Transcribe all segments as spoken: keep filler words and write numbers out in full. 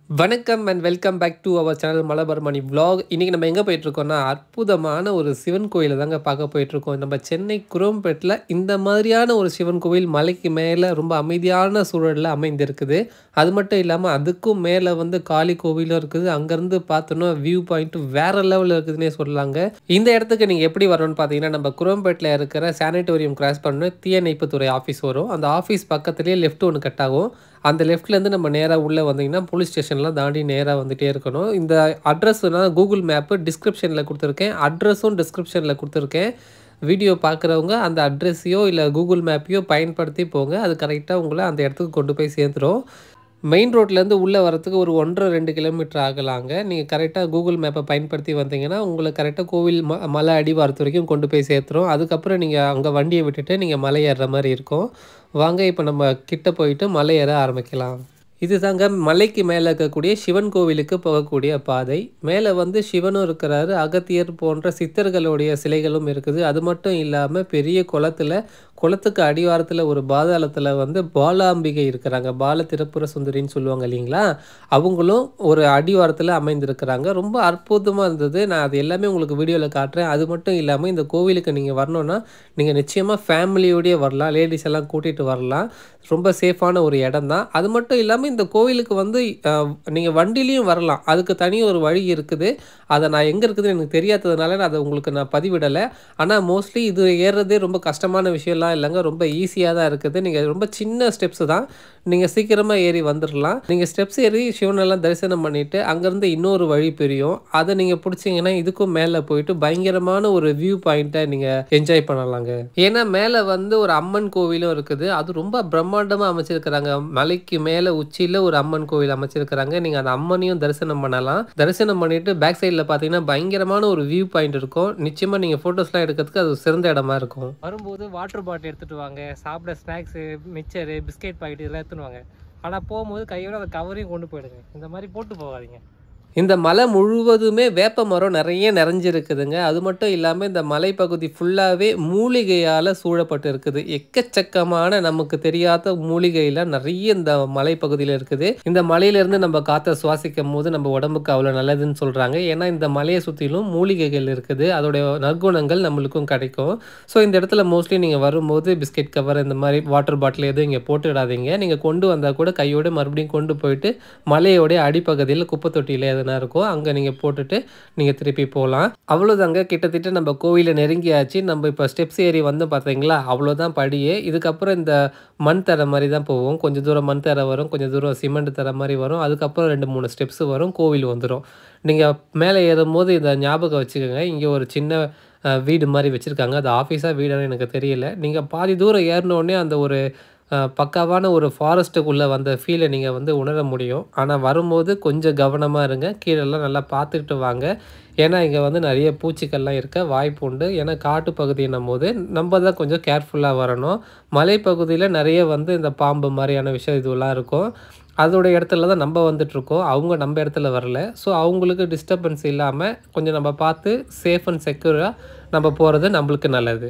வணக்கம் and welcome back to our channel Malabar Mani vlog. இன்றைக்கி நம்ம எங்கே போயிட்டுருக்கோம்னா அற்புதமான ஒரு சிவன் கோயிலை தாங்க பார்க்க போயிட்டுருக்கோம். நம்ம சென்னை குரோம்பேட்டில் இந்த மாதிரியான ஒரு சிவன் கோவில் மலைக்கு மேலே ரொம்ப அமைதியான சூழலில் அமைந்திருக்குது. அது மட்டும் இல்லாமல் அதுக்கும் மேலே வந்து காளி கோவிலும் இருக்குது. அங்கேருந்து பார்த்தோன்னா வியூ பாயிண்ட்டு வேறு லெவலில் இருக்குதுன்னே சொல்லலாங்க. இந்த இடத்துக்கு நீங்கள் எப்படி வரணும்னு பார்த்தீங்கன்னா நம்ம குரோம்பேட்டில் இருக்கிற சானிட்டோரியம் கிராஸ் பண்ண தீயணைப்புத்துறை ஆஃபீஸ் வரும். அந்த ஆஃபீஸ் பக்கத்துலேயே லெஃப்ட் ஒன்று கட் ஆகும். அந்த லெஃப்ட்லேருந்து நம்ம நேராக உள்ளே வந்தீங்கன்னா போலீஸ் ஸ்டேஷன்லாம் தாண்டி நேராக வந்துகிட்டே இருக்கணும். இந்த அட்ரஸ்னால் கூகுள் மேப்பு டிஸ்கிரிப்ஷனில் கொடுத்துருக்கேன். அட்ரஸும் டிஸ்கிரிப்ஷனில் கொடுத்துருக்கேன். வீடியோ பார்க்குறவங்க அந்த அட்ரஸையோ இல்லை கூகுள் மேப்பையோ பயன்படுத்தி போங்க. அது கரெக்டாக உங்களை அந்த இடத்துக்கு கொண்டு போய் சேர்ந்துடும். மெயின் ரோட்லேருந்து உள்ளே வரத்துக்கு ஒரு ஒன்றரை ரெண்டு கிலோமீட்டர் ஆகலாங்க. நீங்கள் கரெக்டாக கூகுள் மேப்பை பயன்படுத்தி வந்தீங்கன்னா உங்களை கரெக்டாக கோவில் ம மலை அடிவாரத்து வரைக்கும் கொண்டு போய் சேர்த்துரும். அதுக்கப்புறம் நீங்கள் அங்கே வண்டியை விட்டுட்டு நீங்கள் மலை ஏறுற மாதிரி இருக்கும். வாங்க இப்போ நம்ம கிட்ட போயிட்டு மலை ஏற ஆரம்பிக்கலாம். இது தாங்க மலைக்கு மேலே இருக்கக்கூடிய சிவன் கோவிலுக்கு போகக்கூடிய பாதை. மேலே வந்து சிவனும் இருக்கிறாரு, அகத்தியர் போன்ற சித்தர்களுடைய சிலைகளும் இருக்குது. அது மட்டும் இல்லாமல் பெரிய குளத்தில் குளத்துக்கு அடிவாரத்தில் ஒரு பாதாளத்தில் வந்து பாலாம்பிகை இருக்கிறாங்க. பால திரிபுர சுந்தரின்னு சொல்லுவாங்க இல்லைங்களா, அவங்களும் ஒரு அடிவாரத்தில் அமைந்திருக்கிறாங்க. ரொம்ப அற்புதமாக இருந்தது. நான் அது எல்லாமே உங்களுக்கு வீடியோவில் காட்டுறேன். அது மட்டும் இல்லாமல் இந்த கோவிலுக்கு நீங்கள் வரணுன்னா நீங்கள் நிச்சயமாக ஃபேமிலியோடய வரலாம், லேடிஸ் எல்லாம் கூட்டிகிட்டு வரலாம். ரொம்ப சேஃபான ஒரு இடம் தான். அது மட்டும் இல்லாமல் இந்த கோவிலுக்கு வந்து நீங்கள் வண்டிலையும் வரலாம். அதுக்கு தனி ஒரு வழி இருக்குது. அதை நான் எங்கே இருக்குதுன்னு எனக்கு தெரியாததுனால நான் அதை உங்களுக்கு நான் பதிவிடலை. ஆனால் மோஸ்ட்லி இது ஏறுறதே ரொம்ப கஷ்டமான விஷயம்லாம் இல்லைங்க, ரொம்ப ஈஸியாக தான் இருக்குது. நீங்கள் ரொம்ப சின்ன ஸ்டெப்ஸு தான், நீங்கள் சீக்கிரமாக ஏறி வந்துடலாம். நீங்கள் ஸ்டெப்ஸ் ஏறி சிவனெல்லாம் தரிசனம் பண்ணிவிட்டு அங்கேருந்து இன்னொரு வழி பிரியும். அதை நீங்கள் பிடிச்சிங்கன்னா இதுக்கும் மேலே போயிட்டு பயங்கரமான ஒரு வியூ பாயிண்ட்டை நீங்கள் என்ஜாய் பண்ணலாங்க. ஏன்னா மேலே வந்து ஒரு அம்மன் கோவிலும் இருக்குது. அது ரொம்ப பிரம்மாண்டமாக அமைச்சிருக்கிறாங்க. மலைக்கு மேலே உச்சியில் ஒரு அம்மன் கோவில் அமைச்சிருக்கிறாங்க. நீங்கள் அந்த அம்மனையும் தரிசனம் பண்ணலாம். தரிசனம் பண்ணிவிட்டு பேக் சைடில் பார்த்தீங்கன்னா பயங்கரமான ஒரு வியூ பாயிண்ட் இருக்கும். நிச்சயமாக நீங்கள் ஃபோட்டோஸ்லாம் எடுக்கிறதுக்கு அது சிறந்த இடமா இருக்கும். வரும்போது வாட்டர் பாட்டில் எடுத்துகிட்டு வாங்க, சாப்பிட ஸ்நாக்ஸு, மிக்சரு, பிஸ்கெட் பாக்கெட் இதெல்லாம் எடுத்துன்னு வாங்க. ஆனால் போகும்போது கையோட அந்த கவரையும் கொண்டு போயிடுங்க. இந்த மாதிரி போட்டு போகாதீங்க. இந்த மலை முழுவதுமே வேப்ப மரம் நிறைய நிறைஞ்சிருக்குதுங்க. அது மட்டும் இல்லாமல் இந்த மலைப்பகுதி ஃபுல்லாகவே மூலிகையால் சூழப்பட்டு இருக்குது. எக்கச்சக்கமான நமக்கு தெரியாத மூலிகையில் நிறைய இந்த மலைப்பகுதியில் இருக்குது. இந்த மலையிலேருந்து நம்ம காற்றை சுவாசிக்கும் போது நம்ம உடம்புக்கு அவ்வளோ நல்லதுன்னு சொல்கிறாங்க. ஏன்னா இந்த மலையை சுற்றிலும் மூலிகைகள் இருக்குது. அதோடைய நற்குணங்கள் நம்மளுக்கும் கிடைக்கும். ஸோ இந்த இடத்துல மோஸ்ட்லி நீங்கள் வரும்போது பிஸ்கெட் கவர் இந்த மாதிரி வாட்டர் பாட்டில் எதுவும் இங்கே போட்டுவிடாதீங்க. நீங்கள் கொண்டு வந்தால் கூட கையோடு மறுபடியும் கொண்டு போயிட்டு மலையோடைய அடிப்பகுதியில் குப்பை தொட்டியில் இருக்கும், அங்கே நீங்கள் போட்டுட்டு நீங்கள் திருப்பி போகலாம். அவ்வளோதாங்க, கிட்டத்தட்ட நம்ம கோவிலை நெருங்கியாச்சு. நம்ம இப்போ ஸ்டெப்ஸ் ஏறி வந்து பார்த்தீங்களா, அவ்வளோதான் படியே. இதுக்கப்புறம் இந்த மண் தர மாதிரி தான் போவோம். கொஞ்சம் தூரம் மண் தர வரும், கொஞ்சம் தூரம் சிமெண்ட் தர மாதிரி வரும். அதுக்கப்புறம் ரெண்டு மூணு ஸ்டெப்ஸ் வரும், கோவில் வந்துடும். நீங்கள் மேலே ஏறும்போது இதை ஞாபகம் வச்சுக்கோங்க. இங்கே ஒரு சின்ன வீடு மாதிரி வச்சுருக்காங்க. அது ஆஃபீஸாக வீடானு எனக்கு தெரியல. நீங்கள் பாதி தூரம் ஏறினோடனே அந்த ஒரு பக்காவான ஒரு ஃபாரஸ்ட்டுக்குள்ளே வந்த ஃபீலை நீங்கள் வந்து உணர முடியும். ஆனால் வரும்போது கொஞ்சம் கவனமாக இருங்க. கீழெல்லாம் நல்லா பார்த்துக்கிட்டு வாங்க. ஏன்னா இங்கே வந்து நிறைய பூச்சிக்கள்லாம் இருக்க வாய்ப்பு உண்டு. ஏன்னா காட்டு பகுதின்னும் போது நம்ம தான் கொஞ்சம் கேர்ஃபுல்லாக வரணும். மலைப்பகுதியில் நிறைய வந்து இந்த பாம்பு மாதிரியான விஷயம் இதுவெல்லாம் இருக்கும். அதோட இடத்துல தான் நம்ம வந்துட்டுருக்கோம். அவங்க நம்ம இடத்துல வரல. ஸோ அவங்களுக்கு டிஸ்டர்பன்ஸ் இல்லாமல் கொஞ்சம் நம்ம பார்த்து சேஃப் அண்ட் செக்யூராக நம்ம போகிறது நம்மளுக்கு நல்லது.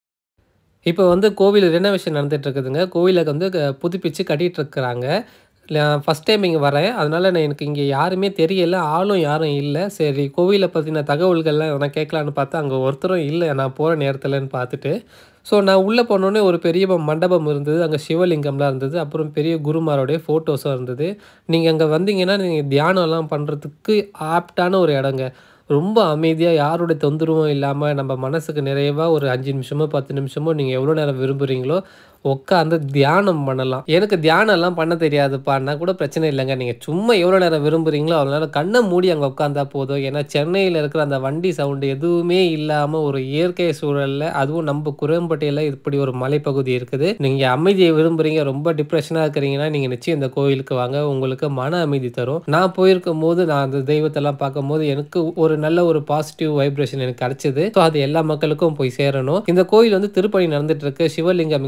இப்போ வந்து கோவில் ரெனோவேஷன் நடந்துகிட்ருக்குதுங்க. கோவிலை வந்து புதுப்பிச்சு கட்டிகிட்ருக்குறாங்க. ஃபஸ்ட் டைம் இங்கே வரேன், அதனால் நான் எனக்கு இங்கே யாருமே தெரியலை, ஆளும் யாரும் இல்லை. சரி கோவிலை பற்றின தகவல்கள்லாம் நான் கேட்கலான்னு பார்த்தா அங்கே ஒருத்தரும் இல்லை நான் போகிற நேரத்தில்னு பார்த்துட்டு. ஸோ நான் உள்ளே போனோடனே ஒரு பெரிய மண்டபம் இருந்தது. அங்கே சிவலிங்கம்லாம் இருந்தது. அப்புறம் பெரிய குருமாரோடைய ஃபோட்டோஸும் இருந்தது. நீங்கள் அங்கே வந்தீங்கன்னா நீங்கள் தியானம்லாம் பண்ணுறதுக்கு ஆப்டான ஒரு இடங்க. ரொம்ப அமைதியாக யாருடைய தொந்தரவும் இல்லாமல் நம்ம மனசுக்கு நிறைவாக ஒரு அஞ்சு நிமிஷமோ பத்து நிமிஷமோ நீங்கள் எவ்வளோ நேரம் விரும்புகிறீங்களோ உட்காந்து தியானம் பண்ணலாம். எனக்கு தியானம்லாம் பண்ண தெரியாதுப்பான்னா கூட பிரச்சனை இல்லைங்க. நீங்கள் சும்மா எவ்வளோ நேரம் விரும்புகிறீங்களோ அவ்வளோ நேரம் கண்ணை மூடி அங்கே உட்காந்தா போதும். ஏன்னா சென்னையில் இருக்கிற அந்த வண்டி சவுண்டு எதுவுமே இல்லாமல் ஒரு இயற்கை சூழலில், அதுவும் நம்ம குரோம்பேட்டையில் இப்படி ஒரு மலைப்பகுதி இருக்குது. நீங்கள் அமைதியை விரும்புகிறீங்க, ரொம்ப டிப்ரெஷனாக இருக்கிறீங்கன்னா நீங்கள் நிச்சயம் இந்த கோயிலுக்கு வாங்க. உங்களுக்கு மன அமைதி தரும். நான் போயிருக்கும் போது நான் அந்த தெய்வத்தெல்லாம் பார்க்கும் போது எனக்கு ஒரு நல்ல ஒரு பாசிட்டிவ் வைப்ரேஷன் எனக்கு கிடைச்சது. ஸோ அது எல்லா மக்களுக்கும் போய் சேரணும். இந்த கோயில் வந்து திருப்பணி நடந்துட்டு இருக்கு. சிவலிங்கம் இங்கே தனியாக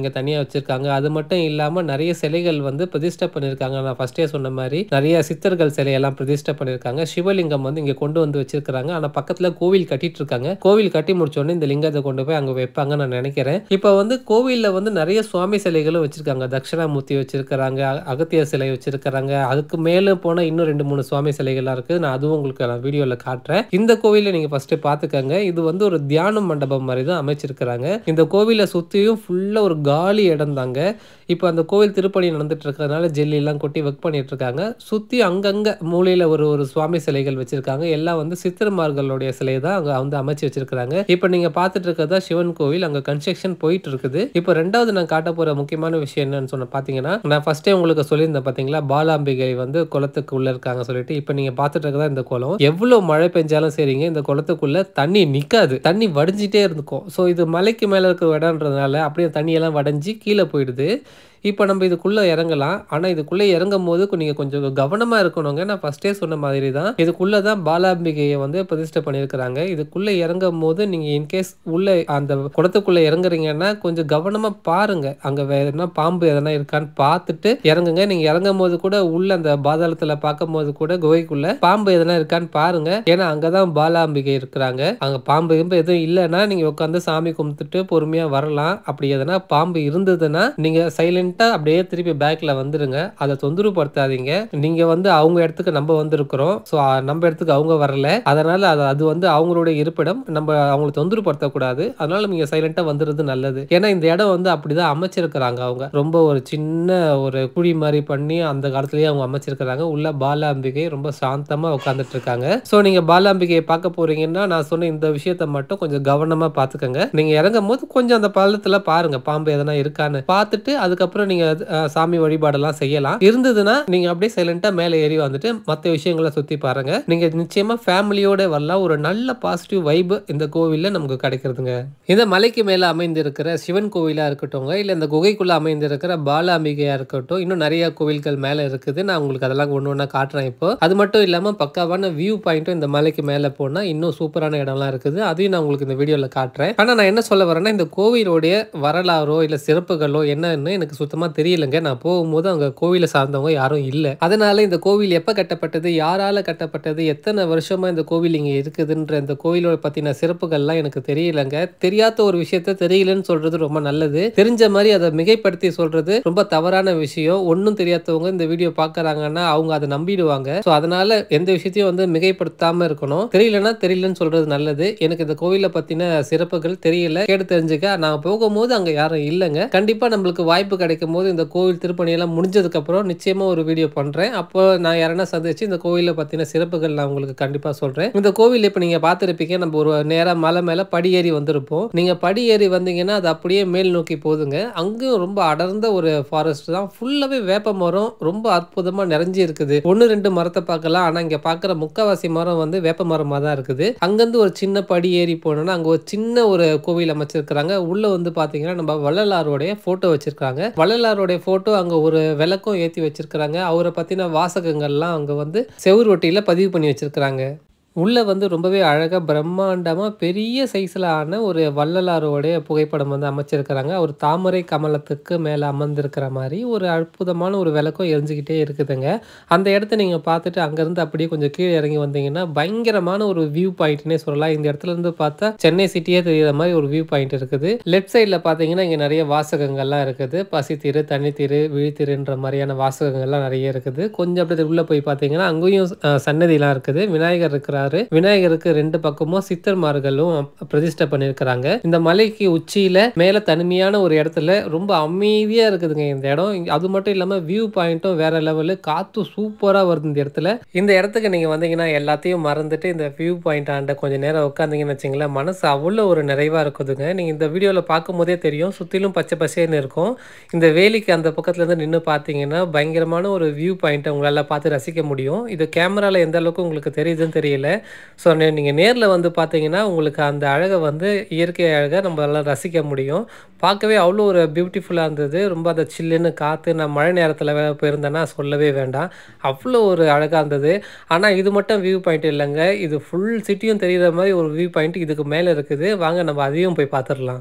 வச்சிருக்காங்க. அது மட்டும் இல்லாம நிறைய சிலைகள் வந்து பிரதிஷ்டை பண்ணியிருக்காங்க. நான் ஃபர்ஸ்ட்டே சொன்ன மாரி நிறைய சித்தர்கள் சிலையெல்லாம் பிரதிஷ்டை பண்ணியிருக்காங்க. சிவலிங்கம் வந்து இங்க கொண்டு வந்து வச்சிருக்காங்க. ஆனா பக்கத்துல கோவில் கட்டிட்டு இருக்காங்க. கோவில் கட்டி முடிச்ச உடனே இந்த லிங்கத்தை கொண்டு போய் அங்க வைப்பாங்கன்னு நான் நினைக்கிறேன். இப்ப வந்து கோவில்ல வந்து நிறைய சுவாமி சிலைகளும் வச்சிருக்காங்க. தட்சிணாமூர்த்தி வச்சிருக்காங்க, அகத்தியர் சிலை வச்சிருக்காங்க. அதுக்கு மேல போனா இன்னும் ரெண்டு மூணு சுவாமி சிலைகள்லாம் இருக்கு. நான் அதுவும் உங்களுக்கு நான் வீடியோல காட்டுறேன். இந்த கோவிலை நீங்க ஃபர்ஸ்ட் பாத்துக்கங்க. இது வந்து ஒரு தியான மண்டபம் மாதிரி தான் அமைச்சிருக்காங்க. இந்த கோவிலை சுத்தியும் ஃபுல்லா ஒரு காலி இடம் தாங்க. இப்போ அந்த கோவில் திருப்பணி நடந்துட்டு இருக்கிறதுனால ஜெல்லி எல்லாம் கொட்டி ஒர்க் பண்ணிட்டு இருக்காங்க. சுத்தி அங்கங்க மூலையில ஒரு ஒரு சுவாமி சிலைகள் வச்சிருக்காங்க. எல்லாம் வந்து சித்தர்மார்களுடைய சிலை தான் அங்க வந்து அமைச்சு வச்சிருக்காங்க. இப்போ நீங்க பார்த்துட்டு இருக்கிறதா சிவன் கோவில். அங்க கன்ஸ்ட்ரக்ஷன் போயிட்டு இருக்குது. இப்போ ரெண்டாவது நான் காட்ட போற முக்கியமான விஷயம் என்னன்னு சொன்ன பாத்தீங்கன்னா, நான் ஃபர்ஸ்டே உங்களுக்கு சொல்லியிருந்தேன் பாத்தீங்களா, பாலாம்பிகை வந்து குளத்துக்கு உள்ள இருக்காங்க சொல்லிட்டு. இப்போ நீங்க பார்த்துட்டு இருக்கிறதா இந்த குளம். எவ்வளவு மழை பெஞ்சாலும் சரிங்க, இந்த குளத்துக்குள்ள தண்ணி நிக்காது. தண்ணி வடிஞ்சிட்டே இருக்கும். ஸோ இது மலைக்கு மேல இருக்கிற இடம்ன்றதுனால அப்படியே தண்ணி எல்லாம் வடைஞ்சி கீழே போயிடுது. இப்போ நம்ம இதுக்குள்ள இறங்கலாம். ஆனா இதுக்குள்ள இறங்கும்போது நீங்க கொஞ்சம் கவனமா இருக்கணுங்க. நான் ஃபர்ஸ்டே சொன்ன மாதிரி தான் இதுக்குள்ள தான் பாலாம்பிகையை வந்து பிரதிஷ்டை பண்ணியிருக்காங்க. இதுக்குள்ள இறங்கும்போது நீங்க இன்கேஸ் உள்ள அந்த குளத்துக்குள்ள இறங்குறீங்கன்னா கொஞ்சம் கவனமா பாருங்க. அங்க வேற பாம்பு எதனா இருக்கான்னு பார்த்துட்டு இறங்குங்க. நீங்க இறங்கும் போது கூட உள்ள அந்த பாதாளத்துல பார்க்கும்போது கூட குகைக்குள்ள பாம்பு எதனா இருக்கான்னு பாருங்க. ஏன்னா அங்கதான் பாலாம்பிகை இருக்கிறாங்க. அங்க பாம்பு எதுவும் இல்லைன்னா நீங்க உட்காந்து சாமி கும்பிட்டுட்டு பொறுமையா வரலாம். அப்படி எதனா பாம்பு இருந்ததுன்னா நீங்க சைலண்ட் அப்படியே திருப்பி பேக்ல வந்துருங்க. அதை தொந்தரவுப்படுத்தாதீங்க. நீங்க வந்து அவங்க இடத்துக்கு நம்ம வந்திருக்கிறோம். சோ நம்ம இடத்துக்கு அவங்க வரல. அதனால அது வந்து அவங்களுடைய இருப்பிடம். நம்ம அவங்களை தொந்தரவுப்படுத்தக்கூடாது. அதனால நீங்க சைலண்டா வந்துறது நல்லது. ஏன்னா இந்த இடம் வந்து அப்படிதான் அமைச்சிருக்கிறாங்க. அவங்க ரொம்ப ஒரு சின்ன ஒரு குழி மாதிரி பண்ணி அந்த காலத்திலேயே அவங்க அமைச்சிருக்கிறாங்க. உள்ள பாலாம்பிகை ரொம்ப சாந்தமா உட்கார்ந்துட்டு இருக்காங்க. சோ நீங்க பாலாம்பிகையை பார்க்க போறீங்கன்னா நான் சொன்ன இந்த விஷயத்தை மட்டும் கொஞ்சம் கவனமா பாத்துக்கங்க. நீங்க இறங்கும் போது கொஞ்சம் அந்த பள்ளத்துல பாருங்க பாம்பு எதனா இருக்கான்னு பார்த்துட்டு அதுக்கப்புறம் நீங்க சாமி வழிபாடெல்லாம் செய்யலாம். இருந்ததுன்னா நீங்க அப்படியே சைலண்டா மேலே ஏறி வந்துட்டு மற்ற விஷயங்களை சுத்தி பாருங்க. நீங்க நிச்சயமா ஃபேமிலியோட வரலாம். ஒரு நல்ல பாசிட்டிவ் வைப் இந்த கோவில்ல நமக்கு கிடைக்கிறதுங்க. இந்த மலைக்கு மேல அமைந்திருக்கிற சிவன் கோவிலா இருக்கட்டும், இல்ல இந்த குகைக்குள்ள அமைந்திருக்கிற பாலாம்பிகையா இருக்கட்டும், இன்னும் நிறைய கோவில்கள் மேல இருக்குது. நான் உங்களுக்கு அதெல்லாம் ஒண்ணு ஒண்ணா காட்டுறேன். இப்போ அது மட்டும் இல்லாம பக்காவான வியூ பாயிண்ட்டும் இந்த மலைக்கு மேல போனா இன்னும் சூப்பரான இடம்லாம் இருக்குது. அதையும் நான் உங்களுக்கு இந்த வீடியோல காட்டுறேன். ஆனா நான் என்ன சொல்ல வரேன்னா, இந்த கோவிலோடைய வரலாறோ இல்ல சிறப்புகளோ என்னன்னு எனக்கு சுத்தமா தெரியலங்க. நான் போகும்போது அங்க கோவிலை சார்ந்தவங்க யாரும் இல்ல. அதனால இந்த கோவில் எப்ப கட்டப்பட்டது, யாரால கட்டப்பட்டது, எத்தனை வருஷமா இந்த கோவில் இங்க இருக்குதுன்ற இந்த கோவிலோட பத்தின சிறப்புகள்லாம் எனக்கு தெரியலங்க. தெரியாத ஒரு விஷயத்த தெரியலன்னு சொல்றது ரொம்ப நல்லது. தெரிஞ்ச மாதிரி அதை மிகைப்படுத்தி சொல்றது ரொம்ப தவறான விஷயம். ஒன்னும் தெரியாதவங்க இந்த வீடியோ பாக்குறாங்கன்னா அவங்க அதை நம்பிடுவாங்க. சோ அதனால எந்த விஷயத்தையும் வந்து மிகைப்படுத்தாம இருக்கணும். தெரியலன்னா தெரியலன்னு சொல்றது நல்லது. எனக்கு இந்த கோவிலை பத்தின சிறப்புகள் தெரியல, கேட்டு தெரிஞ்சுக்க. நான் போகும்போது அங்க யாரும் இல்லைங்க. கண்டிப்பா நம்மளுக்கு வாய்ப்பு கிடைக்கும் போது இந்த கோவில் திருப்பணி எல்லாம் முடிஞ்சதுக்கு அப்புறம் நிச்சயமா ஒரு வீடியோ பண்றேன். அப்போ நான் யாரனா சந்திச்சு இந்த கோவிலை பத்தின சிறப்புகள் நான் உங்களுக்கு கண்டிப்பா சொல்றேன். இந்த கோவில் இப்ப நீங்க பார்த்திருப்பீங்க. நம்ம ஒரு நேரா மலை மேல படி ஏறி வந்திருப்போம். நீங்க படி ஏறி வந்தீங்கன்னா அது அப்படியே மேல் நோக்கி போகுதுங்க. அங்கேயும் ரொம்ப அடர்ந்த ஒரு ஃபாரஸ்ட் தான். ஃபுல்லாவே வேப்ப மரம் ரொம்ப அற்புதமா நிறைஞ்சி இருக்குது. ஒன்னு ரெண்டு மரத்தை பார்க்கலாம். ஆனா இங்க பாக்குற முக்காவாசி மரம் வந்து வேப்ப மரமா தான் இருக்குது. அங்கிருந்து ஒரு சின்ன படி ஏறி போனோம்னா அங்க ஒரு சின்ன ஒரு கோவில் அமைச்சிருக்கிறாங்க. உள்ள வந்து பாத்தீங்கன்னா நம்ம வள்ளலாருடைய போட்டோ வச்சிருக்காங்க. வள்ளலாருடைய போட்டோ அங்க ஒரு விளக்கும் ஏத்தி வச்சிருக்காங்க. அவரை பத்தின வாசகங்கள்லாம் அங்க வந்து செவுரு ஒட்டியில பதிவு பண்ணி வச்சிருக்காங்க. உள்ள வந்து ரொம்பவே அழகா பிரம்மாண்டமா பெரிய சைஸ்ல ஆன ஒரு வள்ளலாரோடைய புகைப்படம் வந்து அமைச்சிருக்கிறாங்க. ஒரு தாமரை கமலத்துக்கு மேல அமர்ந்திருக்கிற மாதிரி ஒரு அற்புதமான ஒரு விளக்கம் எரிஞ்சுக்கிட்டே இருக்குதுங்க. அந்த இடத்த நீங்க பார்த்துட்டு அங்கிருந்து அப்படியே கொஞ்சம் கீழே இறங்கி வந்தீங்கன்னா பயங்கரமான ஒரு வியூ பாயிண்ட்னே சொல்லலாம். இந்த இடத்துல இருந்து பார்த்தா சென்னை சிட்டியே தெரியுற மாதிரி ஒரு வியூ பாயிண்ட் இருக்குது. லெஃப்ட் சைட்ல பாத்தீங்கன்னா இங்க நிறைய வாசகங்கள்லாம் இருக்குது. பசித்திரு, தனித்திரு, விழித்திருன்ற மாதிரியான வாசகங்கள்லாம் நிறைய இருக்குது. கொஞ்சம் அப்படியே உள்ள போய் பாத்தீங்கன்னா அங்கேயும் சன்னதிலாம் இருக்குது. விநாயகர் இருக்கிறார். விநாயகருக்கு ரெண்டு பக்கமும் சித்தர்மார்களும் பிரதிஷ்டை பண்ணிருக்காங்க. இந்த மலைக்கு உச்சியில மேல தனிமையான ஒரு இடத்துல ரொம்ப அமைதியா இருக்குதுங்க இந்த இடம். அது மட்டும் இல்லாம வியூ பாயிண்ட்டும் வேற லெவலு. காத்து சூப்பரா வருது இந்த இடத்துல. இந்த இடத்துக்கு நீங்க வந்தீங்கன்னா எல்லாத்தையும் மறந்துட்டு இந்த வியூ பாயிண்ட் ஆண்ட கொஞ்சம் நேரம் உட்காந்தீங்கன்னு வச்சுங்களேன், மனசு அவ்வளோ ஒரு நிறைவா இருக்குதுங்க. நீங்க இந்த வீடியோல பார்க்கும் போதே தெரியும், சுத்திலும் பச்சை பசேன்னு இருக்கும். இந்த வேலிக்கு அந்த பக்கத்துல இருந்து நின்று பார்த்தீங்கன்னா பயங்கரமான ஒரு வியூ பாயிண்ட் உங்களால பார்த்து ரசிக்க முடியும். இது கேமரால எந்த அளவுக்கு உங்களுக்கு தெரியுதுன்னு தெரியல. ஸோ நீங்கள் நேரில் வந்து பார்த்தீங்கன்னா உங்களுக்கு அந்த அழகை வந்து இயற்கை அழகை நம்மளால ரசிக்க முடியும். பார்க்கவே அவ்வளோ ஒரு பியூட்டிஃபுல்லாக இருந்தது. ரொம்ப அந்த சில்லுன்னு காற்று. நான் மழை நேரத்தில் போயிருந்தேன்னா சொல்லவே வேண்டாம், அவ்வளோ ஒரு அழகாக இருந்தது. ஆனால் இது மட்டும் வியூ பாயிண்ட் இல்லைங்க, இது ஃபுல் சிட்டியும் தெரிகிற மாதிரி ஒரு வியூ பாயிண்ட் இதுக்கு மேலே இருக்குது. வாங்க நம்ம அதையும் போய் பார்த்துடலாம்.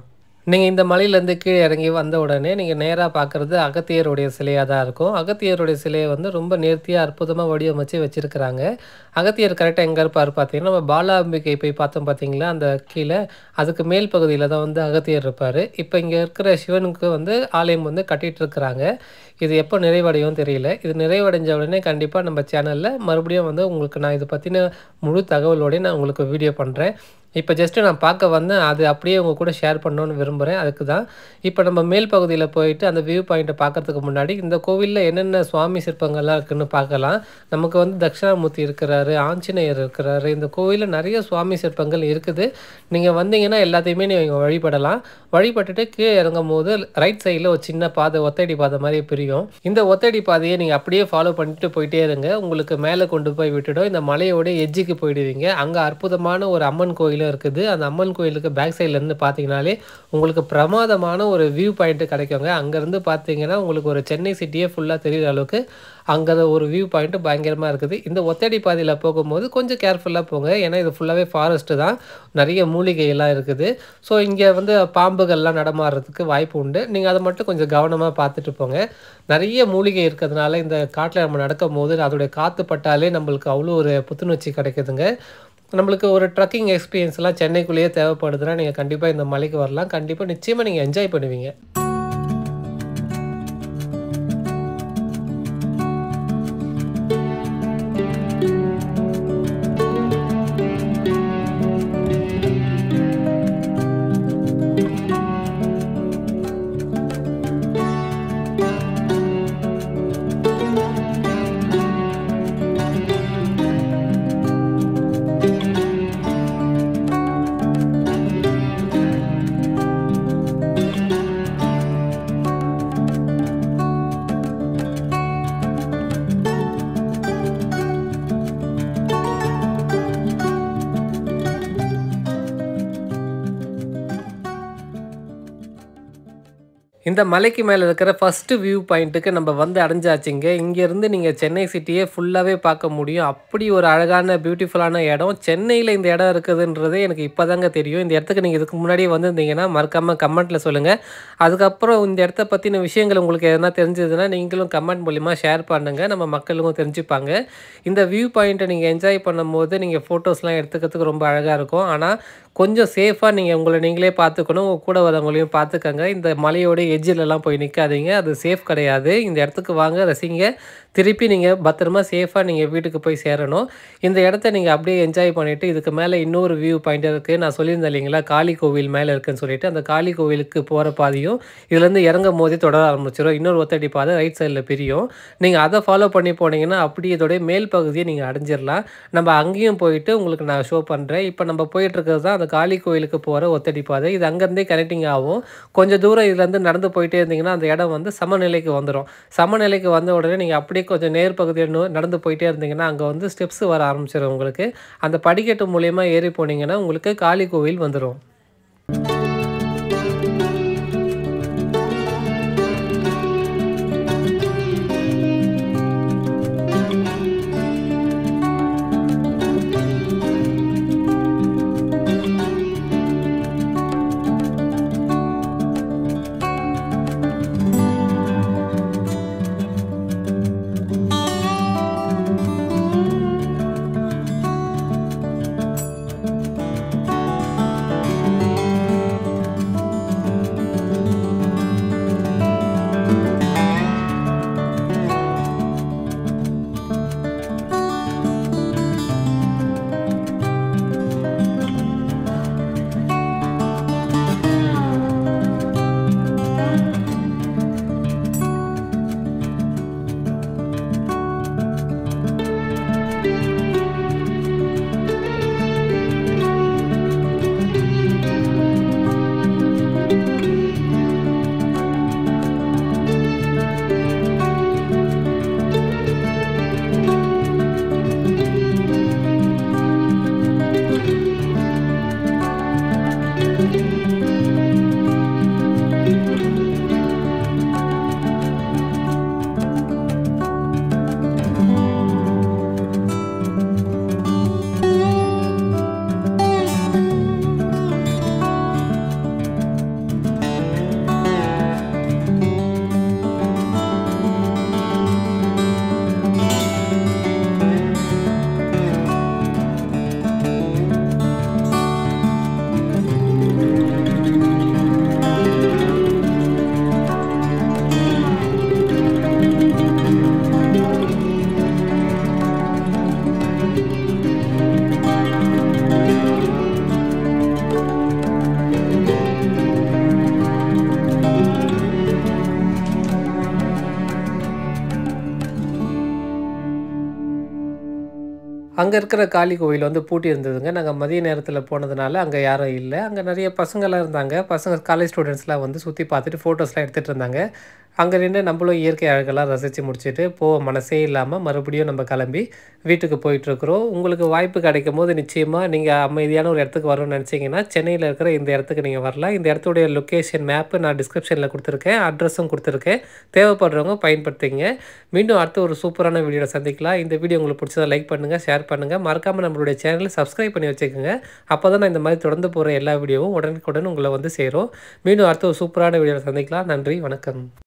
நீங்க இந்த மலையிலேருந்து கீழ இறங்கி வந்த உடனே, நீங்க நேரா பார்க்குறது அகத்தியருடைய சிலையா தான் இருக்கும். அகத்தியருடைய சிலைய வந்து ரொம்ப நேர்த்தியா, அற்புதமா வடிவமைச்சு வச்சிருக்கிறாங்க. அகத்தியர் கரெக்ட்டா எங்க இருப்பாரு பார்த்தீங்கன்னா, நம்ம பாலாம்பிகை போய் பார்த்தோம் பார்த்தீங்களா, அந்த கீழ அதுக்கு மேல் பகுதியில தான் வந்து அகத்தியர் இருப்பாரு. இப்ப இங்க இருக்கிற சிவனுக்கு வந்து ஆலயம் வந்து கட்டிட்டு இருக்கிறாங்க. இது எப்போ நிறைவடையும்னு தெரியல. இது நிறைவடைஞ்ச உடனே கண்டிப்பா நம்ம சேனல்ல மறுபடியும் வந்து உங்களுக்கு நான் இத பத்தின முழு தகவலோட நான் உங்களுக்கு வீடியோ பண்றேன். இப்ப ஜஸ்ட் நான் பார்க்க வந்தேன். அது அப்படியே உங்க கூட ஷேர் பண்ணணும்னு விரும்புறேன். அதுக்கு தான். இப்ப நம்ம மேல் பகுதியில போயிட்டு அந்த வியூ பாயிண்ட்ட பார்க்கறதுக்கு முன்னாடி, இந்த கோவில்ல என்னென்ன சுவாமி சிற்பங்கள்லாம் இருக்குன்னு பார்க்கலாம். நமக்கு வந்து தட்சிணாமூர்த்தி இருக்கிறாரு, ஆஞ்சநேயர் இருக்கிறாரு. இந்த கோவில்ல நெறைய சுவாமி சிற்பங்கள் இருக்குது. நீங்க வந்தீங்கன்னா எல்லாத்தையுமே நீங்க வழிபடலாம். வழிபட்டுட்டு கீழ இறங்கும்போது ரைட் சைடுல ஒரு சின்ன பாதை, ஒத்தையடி பாதை மாரி பிரியும். இந்த ஒத்தையடி பாதைய நீங்க அப்படியே ஃபாலோ பண்ணிட்டு போயிட்டே இருங்க. உங்களுக்கு மேல கொண்டு போய் விட்டுடும். இந்த மலையோட எட்ஜுக்கு போயிடுவீங்க. அங்க அற்புதமான ஒரு அம்மன் கோயில் இருக்குது. அந்த அம்மன் கோயிலுக்கு பேக் சைடுல இருந்து பார்த்தீங்கனாலே உங்களுக்கு பிரமாதமான ஒரு வியூ பாயிண்ட் கிடைக்குங்க. அங்க இருந்து பார்த்தீங்கன்னா உங்களுக்கு ஒரு சென்னை சிட்டியே ஃபுல்லா தெரியிற அளவுக்கு அங்க ஒரு வியூ பாயிண்ட் பயங்கரமா இருக்குது. இந்த ஒத்தடி பாதையில போகும்போது கொஞ்சம் கேர்ஃபுல்லா போங்க. ஏன்னா இது ஃபுல்லாவே ஃபாரஸ்ட் தான். நெறைய மூலிகை எல்லாம் இருக்குது. ஸோ இங்க வந்து பாம்புகள்லாம் நடமாடுறதுக்கு வாய்ப்பு உண்டு. நீங்க அத மட்டும் கொஞ்சம் கவனமா பார்த்துட்டு போங்க. நெறைய மூலிகை இருக்கிறதுனால இந்த காட்டுல நம்ம நடக்கும்போது அதோடைய காத்து பட்டாலே நம்மளுக்கு அவ்வளோ ஒரு புத்துணர்ச்சி கிடைக்குதுங்க. நம்மளுக்கு ஒரு ட்ரக்கிங் எக்ஸ்பீரியன்ஸ்லாம் சென்னைக்குள்ளேயே தேவைப்படுதுன்னா, நீங்க கண்டிப்பா இந்த மலைக்கு வரலாம். கண்டிப்பா நிச்சயமா நீங்க என்ஜாய் பண்ணுவீங்க. இந்த மலைக்கு மேல இருக்கிற ஃபர்ஸ்ட் வியூ பாயிண்ட்டுக்கு நம்ம வந்து அடைஞ்சாச்சுங்க. இங்கேருந்து நீங்க சென்னை சிட்டியே ஃபுல்லாவே பார்க்க முடியும். அப்படி ஒரு அழகான பியூட்டிஃபுல்லான இடம். சென்னையில இந்த இடம் இருக்குதுன்றதே எனக்கு இப்பதாங்க தெரியும். இந்த இடத்துக்கு நீங்க இதுக்கு முன்னாடியே வந்திருந்தீங்கன்னா மறக்காம கமெண்ட்ல சொல்லுங்க. அதுக்கப்புறம் இந்த இடத்த பத்தின விஷயங்கள் உங்களுக்கு எதனா தெரிஞ்சதுன்னா நீங்களும் கமெண்ட் மூலியமா ஷேர் பண்ணுங்க. நம்ம மக்களுக்கும் தெரிஞ்சுப்பாங்க. இந்த வியூ பாயிண்ட்ட நீங்க என்ஜாய் பண்ணும்போது நீங்க ஃபோட்டோஸ்லாம் எடுத்துக்கிறதுக்கு ரொம்ப அழகா இருக்கும். ஆனா கொஞ்சம் சேஃபா நீங்க உங்கள நீங்களே பார்த்துக்கணும். உங்க கூட வரவங்களையும் பார்த்துக்கங்க. இந்த மலையோட எட்ஜ்லலாம் போய் நிக்காதீங்க. அது சேஃப் கிடையாது. இந்த இடத்துக்கு வாங்க, ரசிங்க. திருப்பி நீங்க பத்திரமா சேஃபா நீங்க வீட்டுக்கு போய் சேரணும். இந்த இடத்த நீங்க அப்படியே என்ஜாய் பண்ணிட்டு இதுக்கு மேல இன்னொரு வியூ பாயிண்ட் இருக்கு. நான் சொல்லியிருந்தேன் இல்லைங்களா, காளி கோவில் மேல இருக்குன்னு சொல்லிட்டு, அந்த காளி கோவிலுக்கு போற பாதையும் இதுலேருந்து இறங்கும்போதே தொடர ஆரம்பிச்சிரும். இன்னொரு ஒத்தடி பாதை ரைட் சைடுல பிரியும். நீங்க அத ஃபாலோ பண்ணி போனீங்கன்னா, அப்படியே இதோட மேல் பகுதிய நீங்க அடைஞ்சிரலாம். நம்ம அங்கேயும் போயிட்டு உங்களுக்கு நான் ஷோ பண்றேன். இப்ப நம்ம போயிட்டு இருக்கிறது தான் அந்த காளி கோயிலுக்கு போற ஒத்தடி பாதை. இது அங்கருந்தே கனெக்டிங் ஆகும். கொஞ்சம் தூரம் இதுலேருந்து நடந்து போயிட்டே இருந்தீங்கன்னா, அந்த இடம் வந்து சமநிலைக்கு வந்துரும். சமநிலைக்கு வந்த உடனே நீங்க அப்படியே கொஞ்சம் நேர் பகுதியில நோ நடந்து போயிட்டே இருந்தீங்கன்னா, அங்க வந்து ஸ்டெப்ஸ் வர ஆரம்பிச்சிரும் உங்களுக்கு. அந்த படிக்கட்டு மூலியமா ஏறி போனீங்கன்னா, உங்களுக்கு காளி கோவில் வந்துரும். அங்க இருக்கிற காளி கோவில் வந்து பூட்டி இருந்ததுங்க. நாங்க மதிய நேரத்தில போனதுனால அங்க யாரும் இல்ல. அங்க நெறைய பசங்கலாம் இருந்தாங்க. பசங்க காலேஜ் ஸ்டூடண்ட்ஸ்லாம் வந்து சுத்தி பார்த்துட்டு ஃபோட்டோஸ்லாம் எடுத்துட்டு இருந்தாங்க. அங்க நின்னு நம்மளும் இயற்கை அழகெல்லாம் ரசிச்சு முடிச்சுட்டு, போக மனசே இல்லாம மறுபடியும் நம்ம கிளம்பி வீட்டுக்கு போயிட்டுருக்குறோம். உங்களுக்கு வாய்ப்பு கிடைக்கும்போது நிச்சயமா நீங்க அமைதியான ஒரு இடத்துக்கு வரணும்னு நெனச்சீங்கன்னா, சென்னையில இருக்கிற இந்த இடத்துக்கு நீங்க வரலாம். இந்த இடத்துடைய லொக்கேஷன் மேப்பு நான் டிஸ்கிரிப்ஷன்ல குடுத்துருக்கேன். அட்ரஸும் குடுத்துருக்கேன். தேவைப்படுறவங்க பயன்படுத்திக்கங்க. மீண்டும் அடுத்த ஒரு சூப்பரான வீடியோல சந்திக்கலாம். இந்த வீடியோ உங்களுக்கு பிடிச்சதா லைக் பண்ணுங்க, ஷேர் பண்ணுங்க. மறக்காம நம்மளுடைய சேனல சப்ஸ்கிரைப் பண்ணி வச்சுக்கங்க. அப்பதான் நான் இந்த மாரி தொடர்ந்து போற எல்லா வீடியோவும் உடனுக்குடன் உங்கள வந்து சேரும். மீண்டும் அடுத்த ஒரு சூப்பரான வீடியோல சந்திக்கலாம். நன்றி, வணக்கம்.